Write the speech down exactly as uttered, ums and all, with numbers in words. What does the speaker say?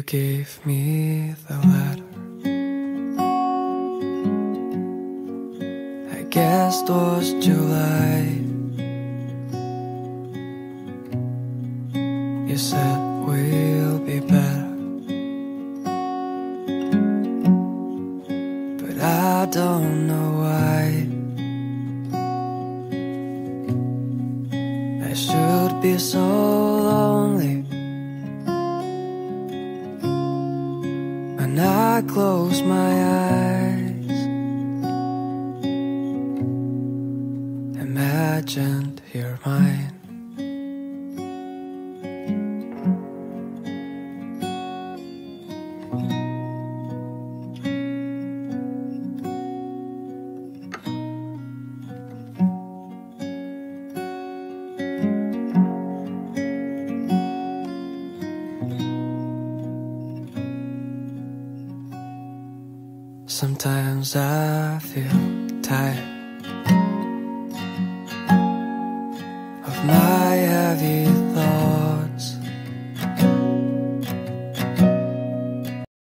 gave me the letter. I guess it was July. You said we'll be better, but I don't know why. I should be so lonely when I close my eyes. Imagined you're mine. Sometimes I feel tired of my heavy thoughts.